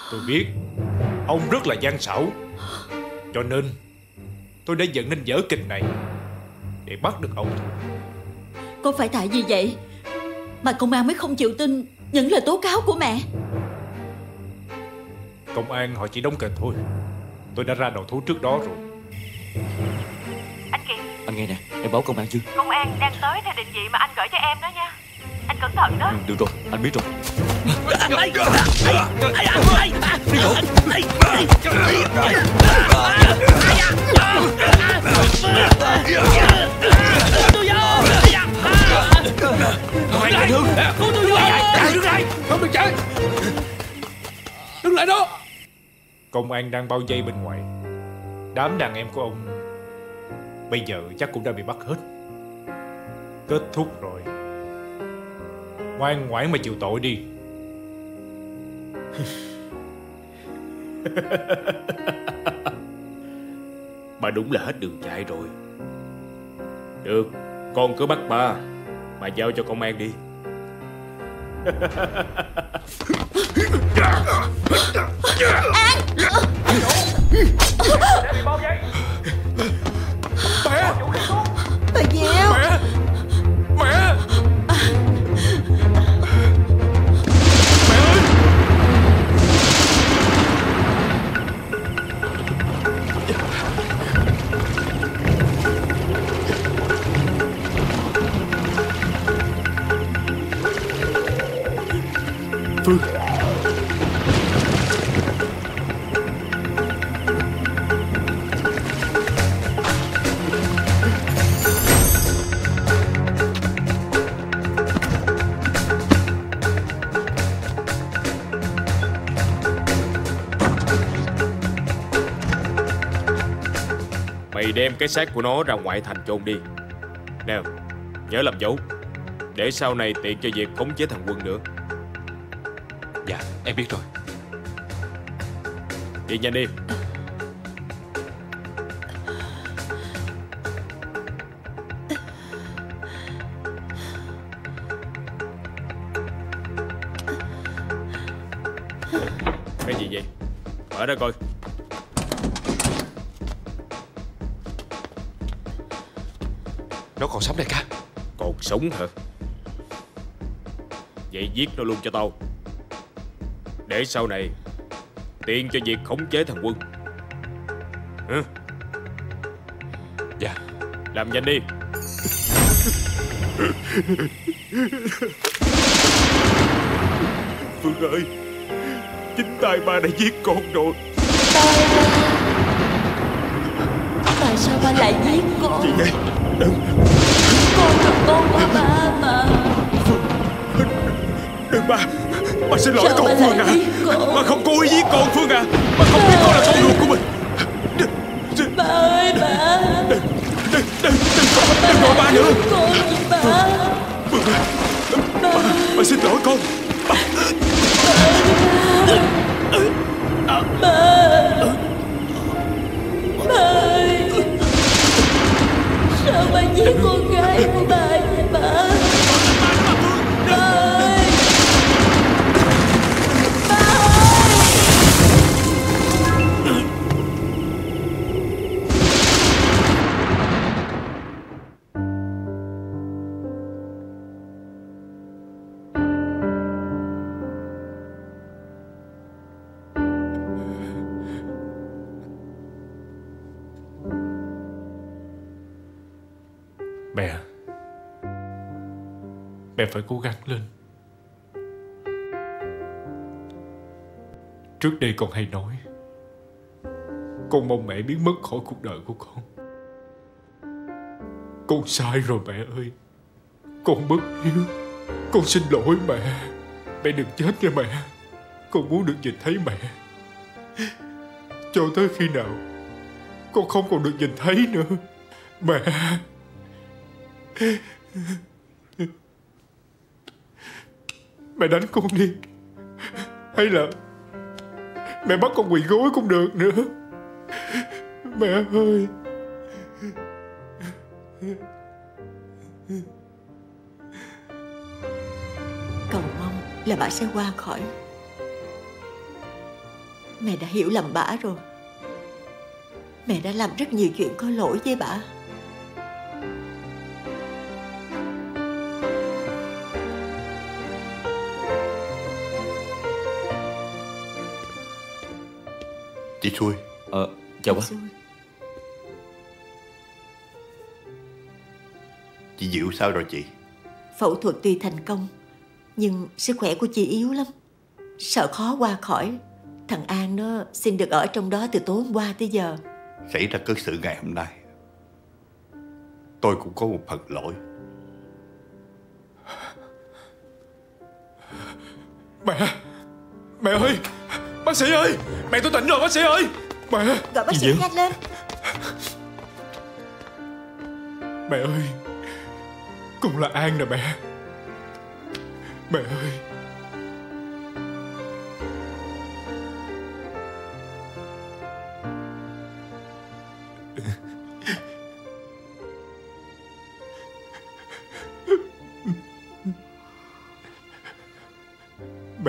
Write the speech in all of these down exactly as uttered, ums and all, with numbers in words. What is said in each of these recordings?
Tôi biết ông rất là gian xảo, cho nên tôi đã dựng nên vở kịch này để bắt được ông. Có phải tại vì vậy mà công an mới không chịu tin những lời tố cáo của mẹ? Công an họ chỉ đóng kịch thôi. Tôi đã ra đầu thú trước đó rồi. Anh Kiệt, anh nghe nè, em báo công an chưa? công an đang tới theo định vị mà anh gửi cho em đó nha. Anh cẩn thận đó. Ừ, được rồi, anh biết rồi. Không được chạy. Đứng lại đó. Công an đang bao vây bên ngoài. Đám đàn em của ông bây giờ chắc cũng đã bị bắt hết. Kết thúc rồi. Ngoan ngoãn mà chịu tội đi. Ba đúng là hết đường chạy rồi. Được, con cứ bắt ba mà giao cho công an đi. An! Mẹ! Bà Diệu! Mẹ! Mẹ! Mẹ ơi! Phương! Mày đem cái xác của nó ra ngoại thành chôn đi. Nào, nhớ làm dấu, để sau này tiện cho việc khống chế thằng Quân nữa. Dạ, em biết rồi. Đi nhanh đi. Cái gì vậy? Mở ra coi. Nó còn sống đại ca. Còn sống hả? Vậy giết nó luôn cho tao, để sau này tiện cho việc khống chế thằng Quân. Hả? Dạ. Làm nhanh đi. Phương ơi, chính tay ba đã giết con rồi. Tại sao ba lại giết con? Chị vậy? Đừng. Con là con của ba mà. Đừng ba. Ba xin lỗi Sao con ba Phương lại à. giết con? Ba không cố ý giết con Phương à. Ba không biết con là con ruột của mình. Ba ơi ba. Đừng, đừng, đừng, đừng gọi, đừng gọi ba nữa. Con gì ba? Phương à. Ba, ba xin lỗi con. Ba. Ba. Ba. Ba ơi. Sao ba giết con gái của ba vậy ba? Ba ơi. Ba ơi. Mẹ, mẹ phải cố gắng lên. Trước đây con hay nói con mong mẹ biến mất khỏi cuộc đời của con. Con sai rồi mẹ ơi. Con bất hiếu. Con xin lỗi mẹ. Mẹ đừng chết nha mẹ. Con muốn được nhìn thấy mẹ. Cho tới khi nào con không còn được nhìn thấy nữa. Mẹ. Mẹ đánh con đi. Hay là mẹ bắt con quỳ gối cũng được nữa. Mẹ ơi. Cầu mong là bà sẽ qua khỏi. Mẹ đã hiểu lầm bả rồi. Mẹ đã làm rất nhiều chuyện có lỗi với bả. Chị Xui. Ờ, chào bác. Chị Diệu sao rồi chị? Phẫu thuật tuy thành công, nhưng sức khỏe của chị yếu lắm, sợ khó qua khỏi. Thằng An nó xin được ở trong đó từ tối hôm qua tới giờ. Xảy ra cớ sự ngày hôm nay, tôi cũng có một phần lỗi. Mẹ! Mẹ ơi! Bác sĩ ơi! Mẹ tôi tỉnh rồi bác sĩ ơi! Mẹ! Gọi bác sĩ nhanh lên! Mẹ ơi! Con là An nè mẹ! Mẹ ơi! Mẹ!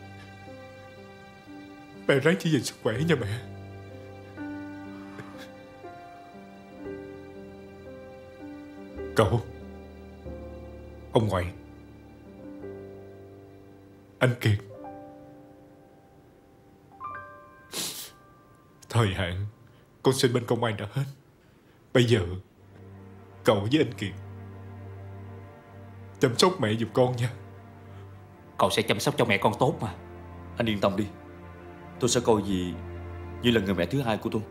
Mẹ ráng chỉ gìn sức khỏe nha mẹ. Cậu, ông ngoại, anh Kiệt. Thời hạn con xin bên công an đã hết. Bây giờ cậu với anh Kiệt chăm sóc mẹ giùm con nha. Cậu sẽ chăm sóc cho mẹ con tốt mà. Anh yên tâm đi. Tôi sẽ coi dì như là người mẹ thứ hai của tôi.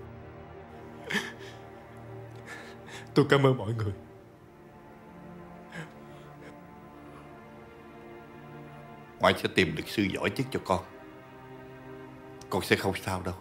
Tôi cảm ơn mọi người. Ngoại sẽ tìm được sư giỏi nhất cho con. Con sẽ không sao đâu.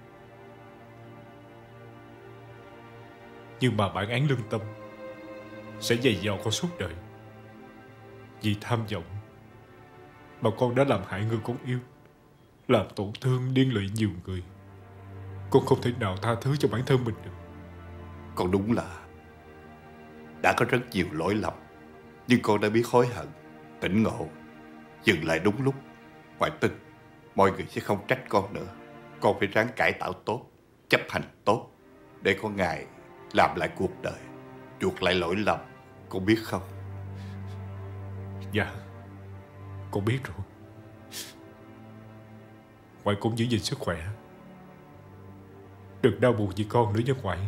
Nhưng mà bản án lương tâm sẽ dày dò con suốt đời. Vì tham vọng mà con đã làm hại người con yêu, làm tổn thương liên lụy nhiều người. Con không thể nào tha thứ cho bản thân mình được. Con đúng là đã có rất nhiều lỗi lầm, nhưng con đã biết hối hận, tỉnh ngộ, dừng lại đúng lúc. Ngoại tin mọi người sẽ không trách con nữa. Con phải ráng cải tạo tốt, chấp hành tốt, để có ngày làm lại cuộc đời, chuộc lại lỗi lầm. Con biết không? Dạ, con biết rồi. Ngoại cũng giữ gìn sức khỏe. Đừng đau buồn vì con nữa nha ngoại.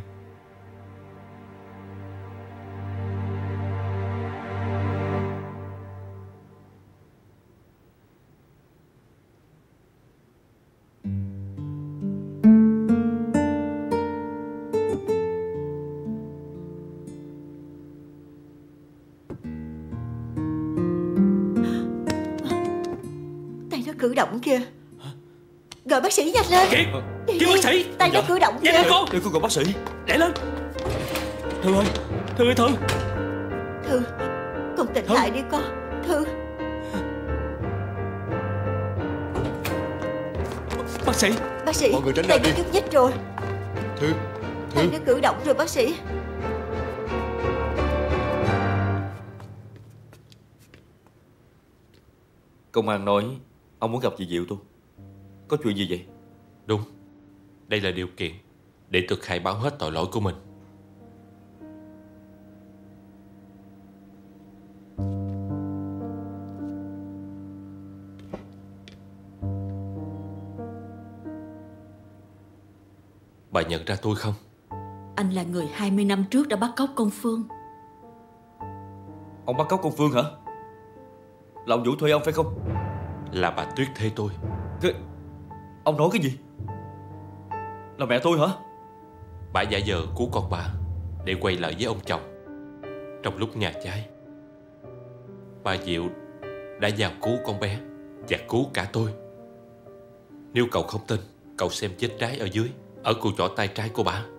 Tay nó cử động kìa. Gọi bác sĩ nhanh lên. Kiệt! Đi, Kêu đi. bác sĩ! Tay nó cử động kìa. Nhanh lên con! Đừng có gọi bác sĩ. Lẹ lên! Thư ơi! Thư ơi Thư! Thư, con tỉnh Thư. lại đi con. Thư. Bác sĩ! Bác sĩ, Mọi người tránh tay ra nó đi. nhúc nhích rồi. Thư, Tay Thư. nó cử động rồi bác sĩ. Công an nói ông muốn gặp dì Diệu tôi. Có chuyện gì vậy? Đúng. Đây là điều kiện để tôi khai báo hết tội lỗi của mình. Bà nhận ra tôi không? Anh là người hai mươi năm trước đã bắt cóc con Phương. Ông bắt cóc con Phương hả? Là ông Vũ thuê ông phải không? Là bà Tuyết thuê tôi. Cái... Ông nói cái gì? Là mẹ tôi hả? Bà giả vờ cứu con bà để quay lại với ông chồng. Trong lúc nhà cháy, bà Diệu đã vào cứu con bé và cứu cả tôi. Nếu cậu không tin, cậu xem vết trái ở dưới, ở cùi chỏ tay trái của bà.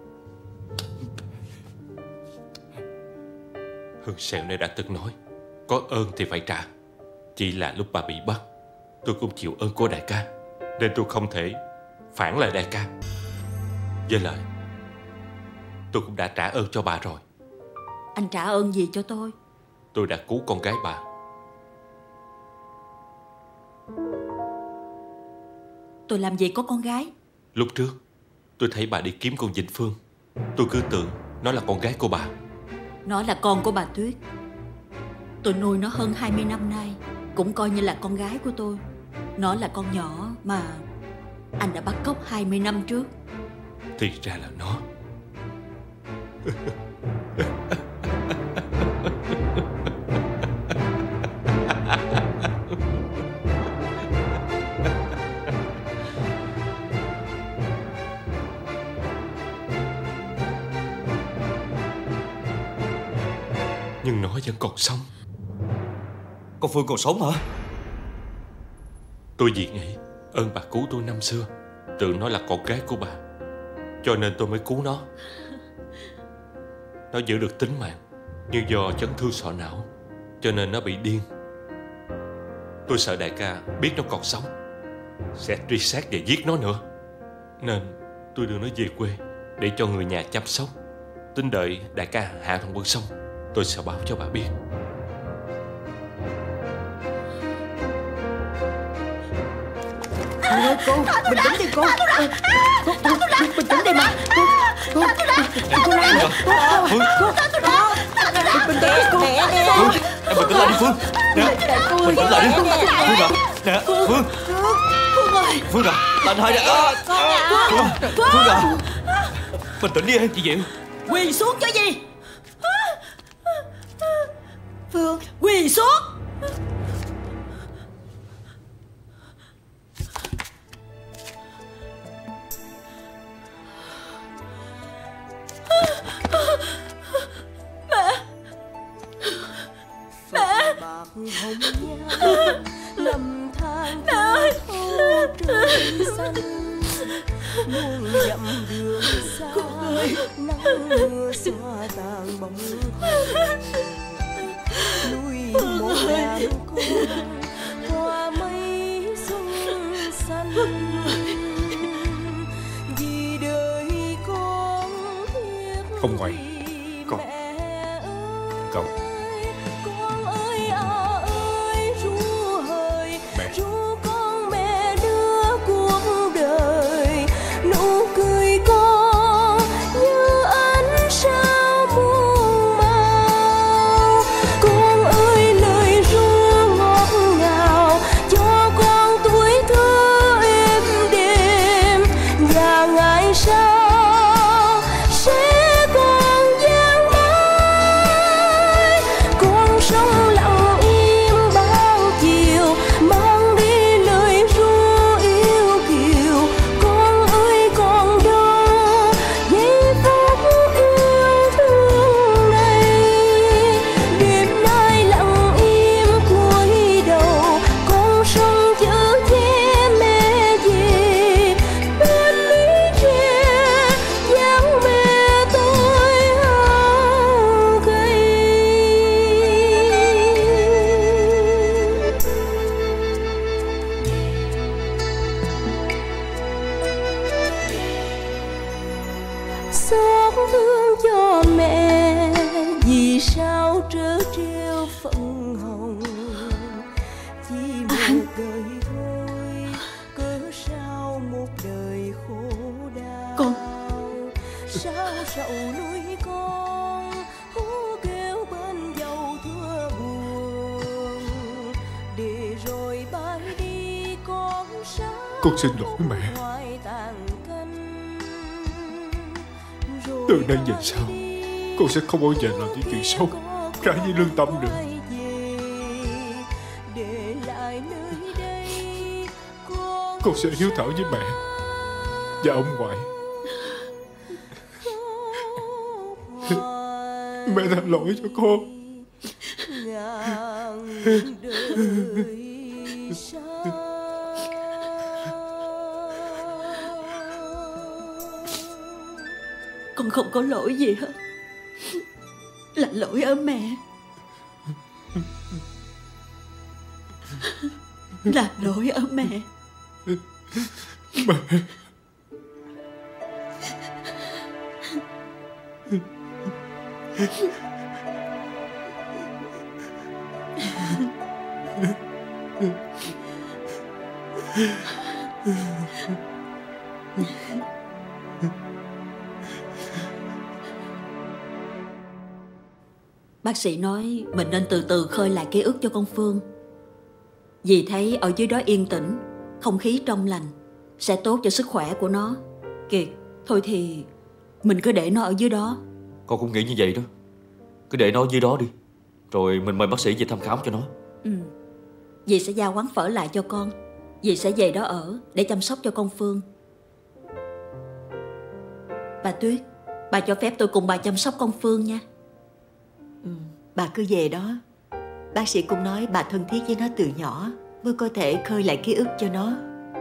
Hương Sẹo này đã từng nói, có ơn thì phải trả. Chỉ là lúc bà bị bắt, tôi cũng chịu ơn của đại ca, nên tôi không thể phản lại đại ca. Với lại, tôi cũng đã trả ơn cho bà rồi. Anh trả ơn gì cho tôi? Tôi đã cứu con gái bà. tôi làm gì có con gái. Lúc trước tôi thấy bà đi kiếm con Vĩnh Phương, tôi cứ tưởng nó là con gái của bà. Nó là con của bà Tuyết. Tôi nuôi nó hơn hai mươi năm nay, cũng coi như là con gái của tôi. Nó là con nhỏ mà anh đã bắt cóc hai mươi năm trước. Thì ra là nó. Nhưng nó vẫn còn sống. Con Phương còn sống hả? Tôi vì nghĩ ơn bà cứu tôi năm xưa, tưởng nó là con gái của bà, cho nên tôi mới cứu nó. Nó giữ được tính mạng, nhưng do chấn thương sọ não, cho nên nó bị điên. Tôi sợ đại ca biết nó còn sống sẽ truy sát và giết nó nữa, nên tôi đưa nó về quê để cho người nhà chăm sóc. Tính đợi đại ca hạ thằng Quân xong, tôi sẽ báo cho bà biết. Cô ơi, cô, bình tĩnh đi cô. Cô, cô, bình tĩnh đi mà. Cô, cô, cô Lan, cô, cô, cô, bình tĩnh đi cô. Phương, em bình tĩnh lại đi Phương. Nè, bình tĩnh lại đi. Phương à, nè, Phương. Phương ơi. Phương à, anh hai nè. Phương, Phương à, bình tĩnh đi em. Chị Diệu, Quỳ xuống cho gì? Phương, Quỳ xuống. Lầm than phố trời xanh, muôn dặm đường xa, nắng mưa xóa tàn bóng hồng. Nuôi một đàn con qua mấy sông xanh, vì đời con thiết. Ông ngoại, con cậu con xin lỗi mẹ. Từ nay về sau, con sẽ không bao giờ làm những chuyện xấu trái với lương tâm nữa. Con sẽ hiếu thảo với mẹ và ông ngoại. Mẹ tha lỗi cho con. Con không có lỗi gì hết, là lỗi ở mẹ. Là lỗi ở mẹ. Mẹ. Bác sĩ nói mình nên từ từ khơi lại ký ức cho con Phương. Dì thấy ở dưới đó yên tĩnh, không khí trong lành, sẽ tốt cho sức khỏe của nó. Kiệt, thôi thì mình cứ để nó ở dưới đó. Con cũng nghĩ như vậy đó. Cứ để nó ở dưới đó đi, rồi mình mời bác sĩ về thăm khám cho nó. Ừ. Dì sẽ giao quán phở lại cho con. Dì sẽ về đó ở để chăm sóc cho con Phương. Bà Tuyết, bà cho phép tôi cùng bà chăm sóc con Phương nha. Ừ, bà cứ về đó. Bác sĩ cũng nói bà thân thiết với nó từ nhỏ, mới có thể khơi lại ký ức cho nó.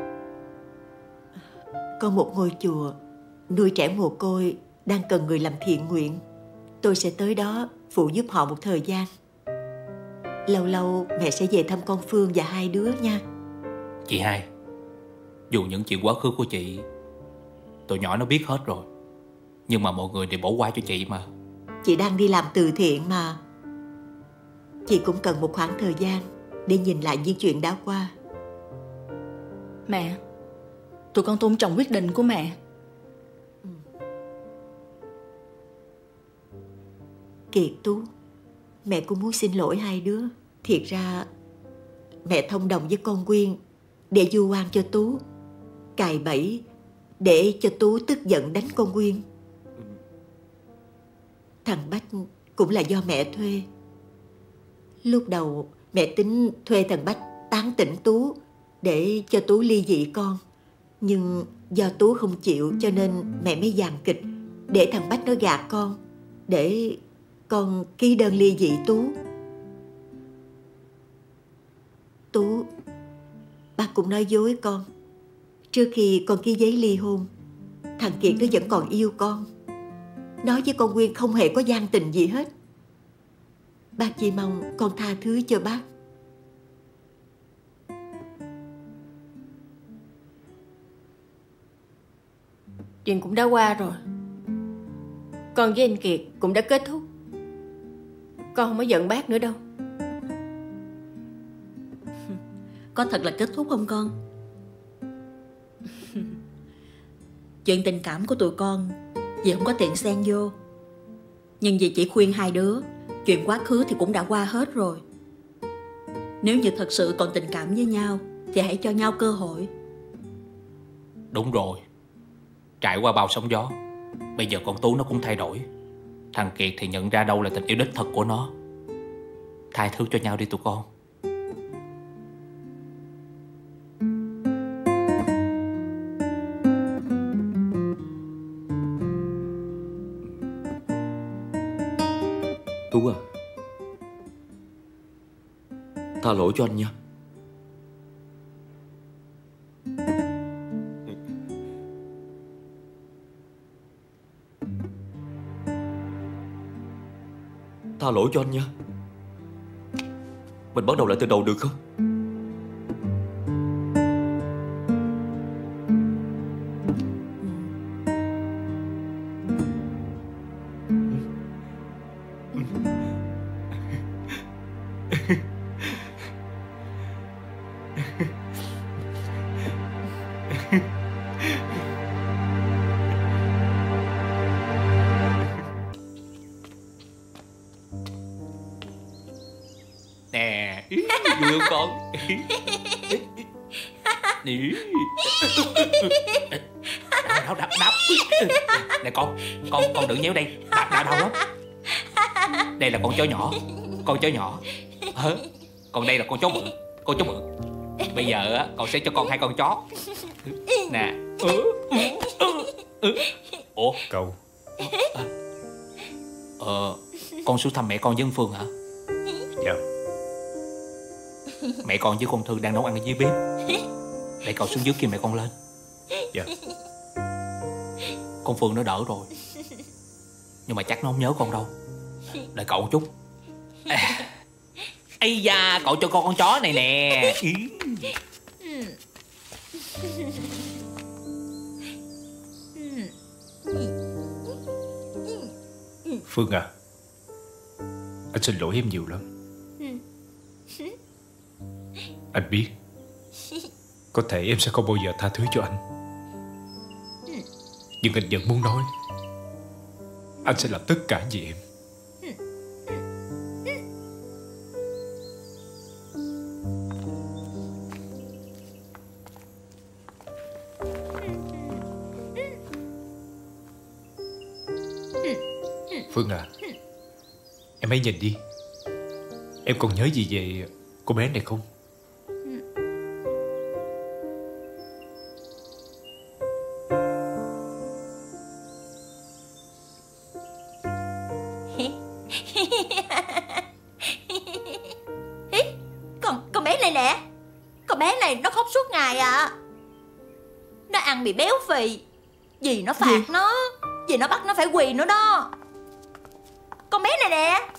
Có một ngôi chùa nuôi trẻ mồ côi đang cần người làm thiện nguyện. Tôi sẽ tới đó phụ giúp họ một thời gian. Lâu lâu mẹ sẽ về thăm con Phương và hai đứa nha. Chị hai, dù những chuyện quá khứ của chị tụi nhỏ nó biết hết rồi, nhưng mà mọi người đều bỏ qua cho chị mà. Chị đang đi làm từ thiện mà. Chị cũng cần một khoảng thời gian để nhìn lại những chuyện đã qua. Mẹ, tụi con tôn trọng quyết định của mẹ. Ừ. Kiệt, Tú, mẹ cũng muốn xin lỗi hai đứa. Thiệt ra mẹ thông đồng với con Quyên để vu oan cho Tú, cài bẫy để cho Tú tức giận đánh con Quyên. Thằng Bách cũng là do mẹ thuê. Lúc đầu mẹ tính thuê thằng Bách tán tỉnh Tú để cho Tú ly dị con. Nhưng do Tú không chịu cho nên mẹ mới dàn kịch để thằng Bách nó gạt con, để con ký đơn ly dị Tú. Tú, bác cũng nói dối con. Trước khi con ký giấy ly hôn, thằng Kiệt nó vẫn còn yêu con. Nói với con Quyên không hề có gian tình gì hết. Bác chỉ mong con tha thứ cho bác. Chuyện cũng đã qua rồi. Con với anh Kiệt cũng đã kết thúc. Con không có giận bác nữa đâu. Có thật là kết thúc không con? Chuyện tình cảm của tụi con dì không có tiện xen vô. Nhưng dì chỉ khuyên hai đứa, chuyện quá khứ thì cũng đã qua hết rồi. Nếu như thật sự còn tình cảm với nhau thì hãy cho nhau cơ hội. Đúng rồi. Trải qua bao sóng gió, bây giờ con Tú nó cũng thay đổi. Thằng Kiệt thì nhận ra đâu là tình yêu đích thực của nó. Tha thứ cho nhau đi tụi con. Tú à, tha lỗi cho anh nha. Tha lỗi cho anh nha. Mình bắt đầu lại từ đầu được không? Nè, vui không con? Nè, đau, đau, đau, đau. Nè con, con, con đừng nhéo đây, đau, đau, đau lắm. Đây là con chó nhỏ, con chó nhỏ. Hả? Còn đây là con chó mượn, con chó mượn. Bây giờ á, con sẽ cho con hai con chó. Nè. Ủa? Cậu. Ờ, con xuống thăm mẹ con với ông Phương hả? Dạ. Mẹ con với con Thư đang nấu ăn ở dưới bếp. Để cậu xuống dưới kêu mẹ con lên. Dạ. Con Phương nó đỡ rồi, nhưng mà chắc nó không nhớ con đâu. Đợi cậu một chút. À, ây da, cậu cho con con chó này nè. Phương à, anh xin lỗi em nhiều lắm. Anh biết Có thể em sẽ không bao giờ tha thứ cho anh, nhưng anh vẫn muốn nói anh sẽ làm tất cả vì em. Phương à, em hãy nhìn đi. Em còn nhớ gì về cô bé này không? Con, con bé này nè. Con bé này nó khóc suốt ngày à. Nó ăn bị béo phì. Dì nó phạt gì? nó Dì nó bắt nó phải quỳ nữa đó. Con bé này nè.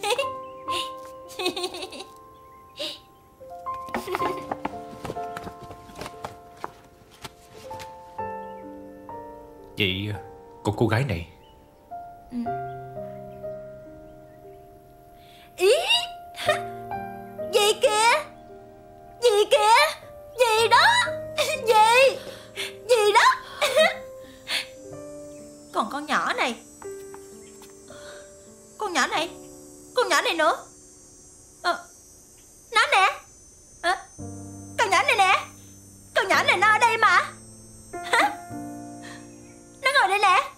Vậy còn cô gái này? Ừ. Ý Dì kìa. Dì kìa. Dì đó. Dì. Dì đó. Còn con nhỏ này. Con nhỏ này. Con nhỏ này nữa. Ờ, nó nè. Ờ, con nhỏ này nè. Con nhỏ này nó ở đây mà. Hả? Nó ngồi đây nè.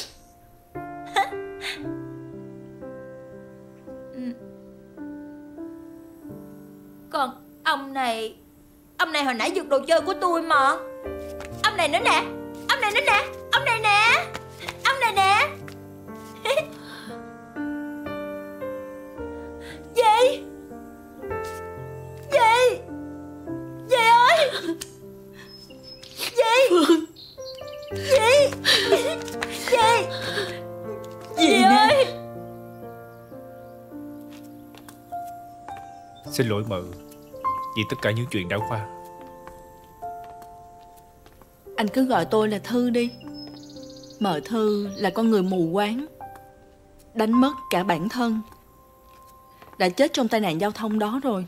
Còn ông này. Ông này hồi nãy giật đồ chơi của tôi mà. Ông này nữa nè. Ông này nữa nè. Ông này nè. Ông này nè. Dì. Dì. Dì ơi. Dì. Dì. Dì. Dì ơi. Xin lỗi mợ vì tất cả những chuyện đã qua. Anh cứ gọi tôi là Thư đi. Mợ Thư là con người mù quáng, đánh mất cả bản thân, đã chết trong tai nạn giao thông đó rồi.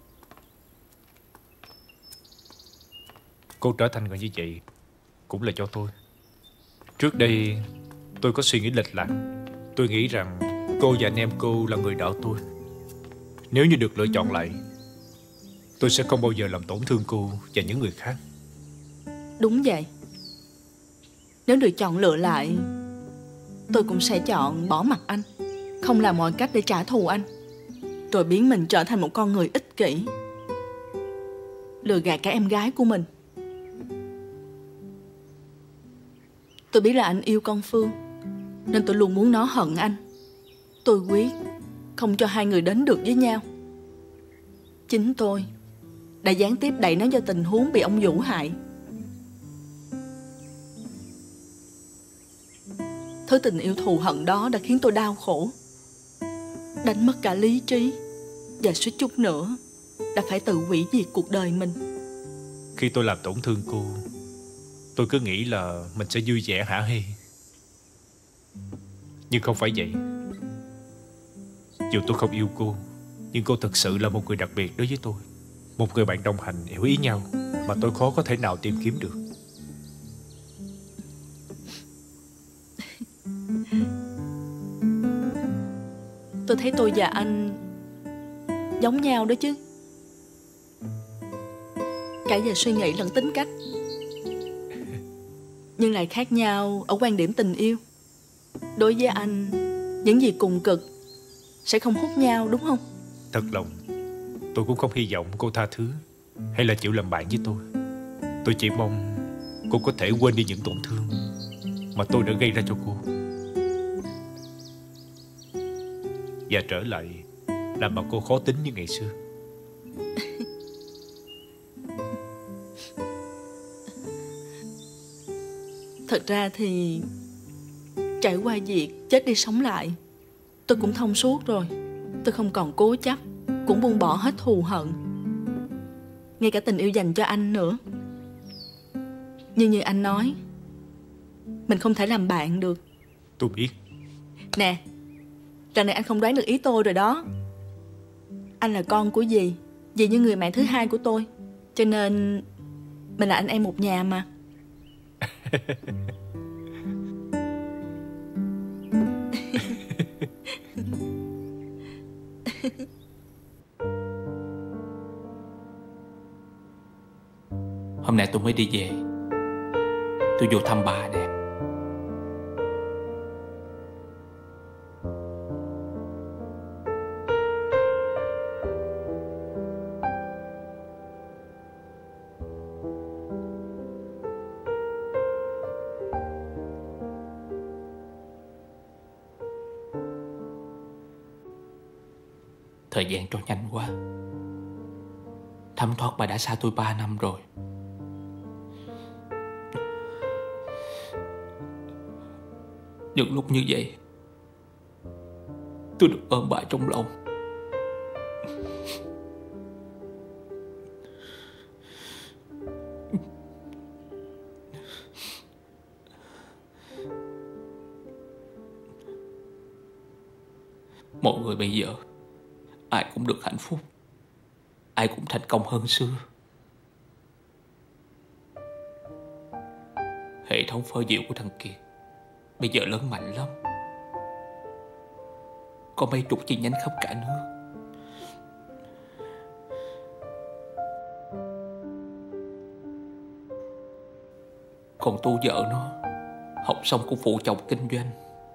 Cô trở thành người như vậy cũng là do tôi. Trước đây tôi có suy nghĩ lệch lạc. Tôi nghĩ rằng cô và anh em cô là người đỡ tôi. Nếu như được lựa chọn lại, tôi sẽ không bao giờ làm tổn thương cô và những người khác. Đúng vậy. Nếu được chọn lựa lại, tôi cũng sẽ chọn bỏ mặc anh, không làm mọi cách để trả thù anh, rồi biến mình trở thành một con người ích kỷ, lừa gạt cả em gái của mình. Tôi biết là anh yêu con Phương, nên tôi luôn muốn nó hận anh. Tôi quyết không cho hai người đến được với nhau. Chính tôi đã gián tiếp đẩy nó vào tình huống bị ông Vũ hại. Thứ tình yêu thù hận đó đã khiến tôi đau khổ, đánh mất cả lý trí, và suýt chút nữa đã phải tự hủy diệt cuộc đời mình. Khi tôi làm tổn thương cô, tôi cứ nghĩ là mình sẽ vui vẻ hả hê. Nhưng không phải vậy. Dù tôi không yêu cô, nhưng cô thực sự là một người đặc biệt đối với tôi. Một người bạn đồng hành hiểu ý nhau mà tôi khó có thể nào tìm kiếm được. Tôi thấy tôi và anh giống nhau đó chứ. Cả về suy nghĩ lẫn tính cách, nhưng lại khác nhau ở quan điểm tình yêu. Đối với anh, những gì cùng cực sẽ không hút nhau, đúng không? Thật lòng, tôi cũng không hy vọng cô tha thứ hay là chịu làm bạn với tôi. Tôi chỉ mong cô có thể quên đi những tổn thương mà tôi đã gây ra cho cô, và trở lại làm bạn cô khó tính như ngày xưa. Thật ra thì trải qua việc chết đi sống lại, tôi cũng thông suốt rồi. Tôi không còn cố chấp, cũng buông bỏ hết thù hận, ngay cả tình yêu dành cho anh nữa. Nhưng như anh nói, mình không thể làm bạn được. Tôi biết. Nè, lần này anh không đoán được ý tôi rồi đó. Anh là con của dì, dì như người mẹ thứ hai của tôi. Cho nên Mình là anh em một nhà mà. Hôm nay tôi mới đi về, tôi vô thăm bà nè. Thời gian trôi nhanh quá. Thấm thoát bà đã xa tôi ba năm rồi. Những lúc như vậy, tôi được ôm bà trong lòng. Mọi người bây giờ ai cũng được hạnh phúc, ai cũng thành công hơn xưa. Hệ thống phơ diệu của thằng Kiệt bây giờ lớn mạnh lắm, có mấy chục chi nhánh khắp cả nước. Còn tu vợ nó học xong cũng phụ chồng kinh doanh.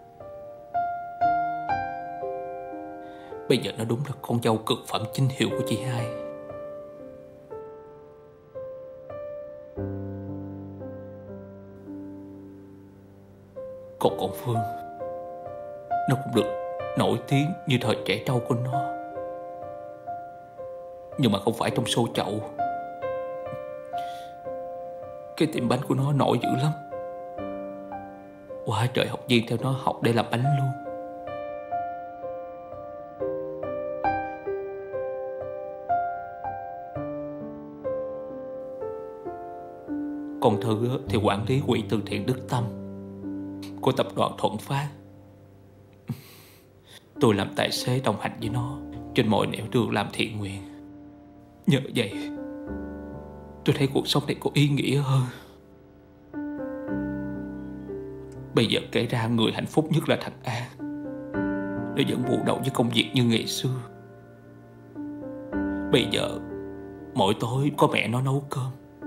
Bây giờ nó đúng là con dâu cực phẩm chính hiệu của chị hai. Còn con Phương, nó cũng được nổi tiếng như thời trẻ trâu của nó, nhưng mà không phải trong show chậu. Cái tiệm bánh của nó nổi dữ lắm, quá trời học viên theo nó học để làm bánh luôn. Còn Thư thì quản lý quỹ từ thiện Đức Tâm của tập đoàn Thuận Phát. Tôi làm tài xế đồng hành với nó trên mọi nẻo đường làm thiện nguyện. Nhờ vậy tôi thấy cuộc sống này có ý nghĩa hơn. Bây giờ kể ra người hạnh phúc nhất là thằng An. Nó vẫn bù đầu với công việc như ngày xưa. Bây giờ mỗi tối có mẹ nó nấu cơm,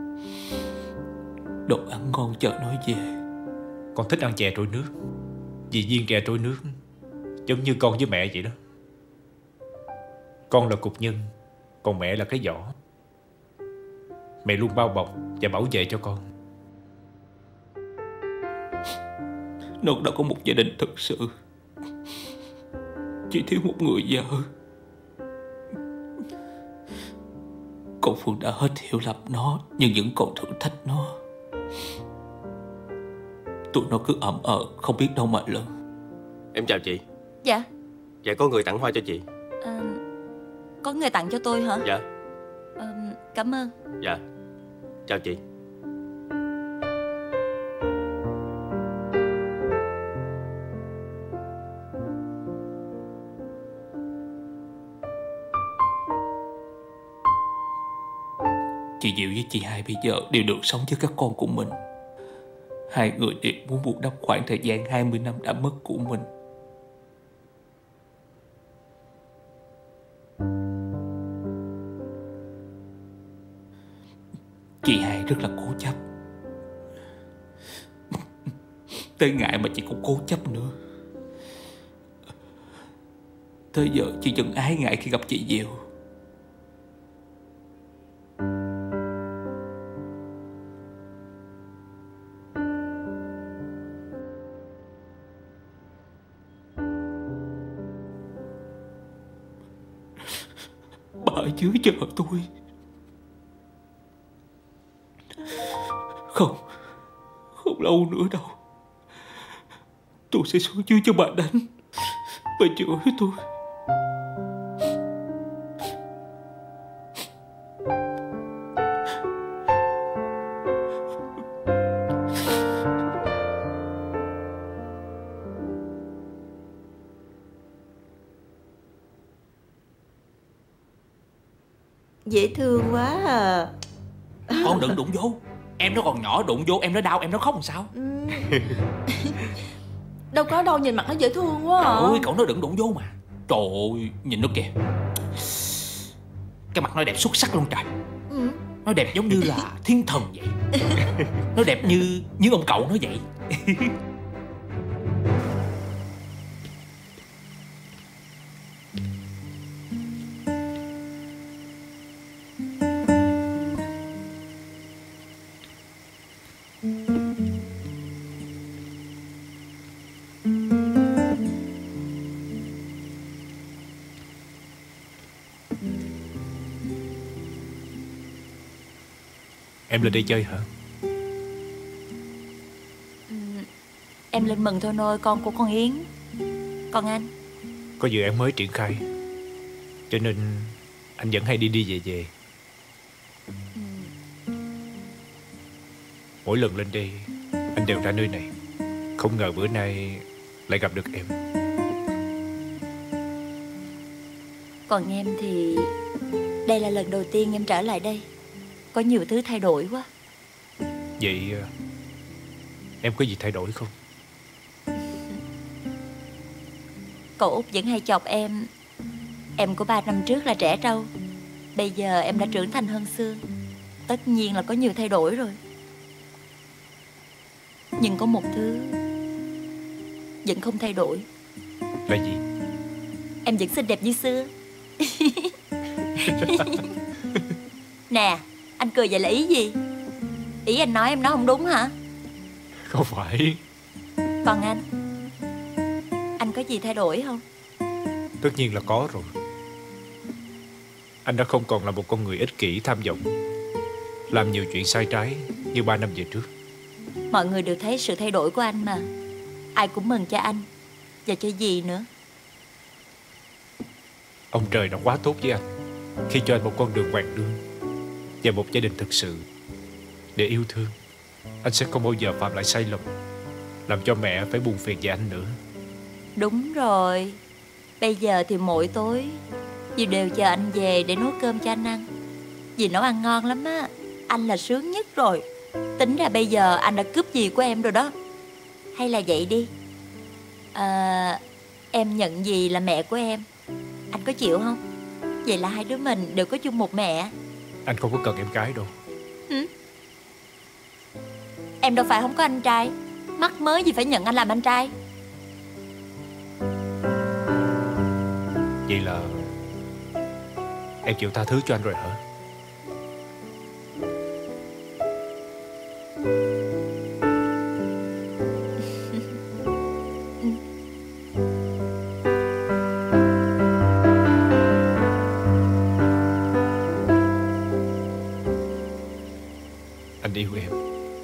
đồ ăn ngon chờ nói về. Con thích ăn chè trôi nước, vì viên chè trôi nước giống như con với mẹ vậy đó. Con là cục nhân, còn mẹ là cái vỏ. Mẹ luôn bao bọc và bảo vệ cho con. Nó đã có một gia đình thực sự, chỉ thiếu một người vợ. Con Phương đã hết hiểu lầm nó, nhưng vẫn còn thử thách nó. Tụi nó cứ ậm ờ, không biết đâu mà lần. Em chào chị. Dạ. Dạ có người tặng hoa cho chị. À, có người tặng cho tôi hả? Dạ. À, cảm ơn. Dạ. Chào chị. Chị Diệu với chị hai bây giờ đều được sống với các con của mình. Hai người đều muốn bù đắp khoảng thời gian hai mươi năm đã mất của mình. Chị hai rất là cố chấp. Tới ngại mà chị cũng cố chấp nữa. Tới giờ chị vẫn ái ngại khi gặp chị Diệu. Bà ở dưới chờ tôi. Không, không lâu nữa đâu. Tôi sẽ xuống dưới cho bà đánh. Bà chửi tôi. Dễ thương quá à. Con đừng đụng vô. Em nó còn nhỏ, đụng vô em nó đau, em nó khóc làm sao? Đâu có đâu, nhìn mặt nó dễ thương quá à. Trời ơi, cậu nó đừng đụng vô mà. Trời ơi, nhìn nó kìa. Cái mặt nó đẹp xuất sắc luôn trời. Ừ. Nó đẹp giống như là thiên thần vậy. Nó đẹp như như ông cậu nó vậy. Em lên đây chơi hả? Ừ, em lên mừng thôi nôi, con của con Yến. Còn anh? Có dự án mới triển khai, cho nên anh vẫn hay đi đi về về. Ừ. Mỗi lần lên đây anh đều ra nơi này. Không ngờ bữa nay lại gặp được em. Còn em thì đây là lần đầu tiên em trở lại đây. Có nhiều thứ thay đổi quá. Vậy em có gì thay đổi không? Cậu Út vẫn hay chọc em. Em của ba năm trước là trẻ trâu, bây giờ em đã trưởng thành hơn xưa. Tất nhiên là có nhiều thay đổi rồi. Nhưng có một thứ vẫn không thay đổi. Là gì? Em vẫn xinh đẹp như xưa. Nè, anh cười vậy là ý gì? Ý anh nói em nói không đúng hả? Không phải. Còn anh, anh có gì thay đổi không? Tất nhiên là có rồi. Anh đã không còn là một con người ích kỷ tham vọng, làm nhiều chuyện sai trái như ba năm về trước. Mọi người đều thấy sự thay đổi của anh mà. Ai cũng mừng cho anh. Và cho dì nữa. Ông trời đã quá tốt với anh khi cho anh một con đường hoàng lương và một gia đình thực sự để yêu thương. Anh sẽ không bao giờ phạm lại sai lầm, làm cho mẹ phải buồn phiền về anh nữa. Đúng rồi. Bây giờ thì mỗi tối dì đều chờ anh về để nấu cơm cho anh ăn. Dì nấu ăn ngon lắm á. Anh là sướng nhất rồi. Tính ra bây giờ anh đã cướp dì của em rồi đó. Hay là vậy đi, à, em nhận dì là mẹ của em. Anh có chịu không? Vậy là hai đứa mình đều có chung một mẹ. Anh không có cần em gái đâu. Ừ? Em đâu phải không có anh trai. Mắc mớ gì phải nhận anh làm anh trai. Vậy là em chịu tha thứ cho anh rồi hả? Anh yêu em.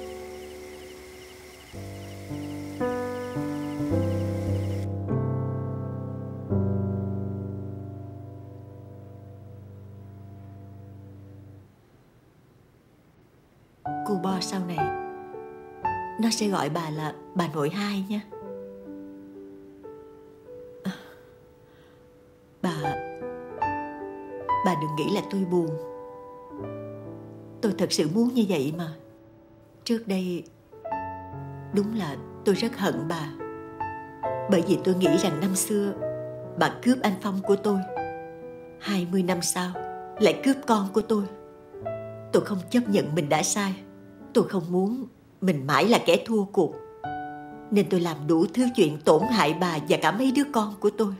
Cô Bo sau này nó sẽ gọi bà là bà nội hai nha. À, bà Bà đừng nghĩ là tôi buồn. Tôi thật sự muốn như vậy mà. Trước đây đúng là tôi rất hận bà, bởi vì tôi nghĩ rằng năm xưa bà cướp anh Phong của tôi, hai mươi năm sau lại cướp con của tôi. Tôi không chấp nhận mình đã sai. Tôi không muốn mình mãi là kẻ thua cuộc, nên tôi làm đủ thứ chuyện tổn hại bà và cả mấy đứa con của tôi.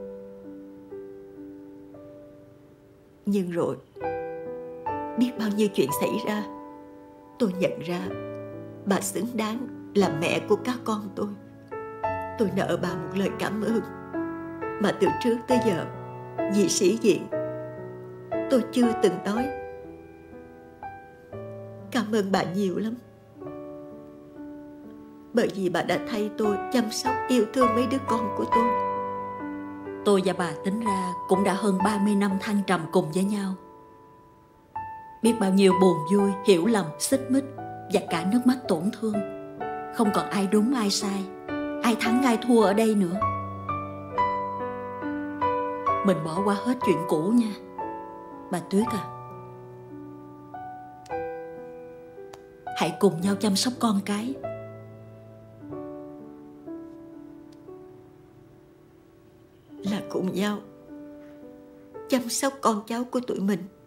Nhưng rồi biết bao nhiêu chuyện xảy ra, tôi nhận ra bà xứng đáng là mẹ của các con tôi. Tôi nợ bà một lời cảm ơn mà từ trước tới giờ vì sĩ diện tôi chưa từng nói. Cảm ơn bà nhiều lắm, bởi vì bà đã thay tôi chăm sóc yêu thương mấy đứa con của tôi. Tôi và bà tính ra cũng đã hơn ba mươi năm thăng trầm cùng với nhau. Biết bao nhiêu buồn vui, hiểu lầm, xích mích và cả nước mắt tổn thương. Không còn ai đúng ai sai, ai thắng ai thua ở đây nữa. Mình bỏ qua hết chuyện cũ nha bà Tuyết à. hãy cùng nhau chăm sóc con cái. Là cùng nhau chăm sóc con cháu của tụi mình.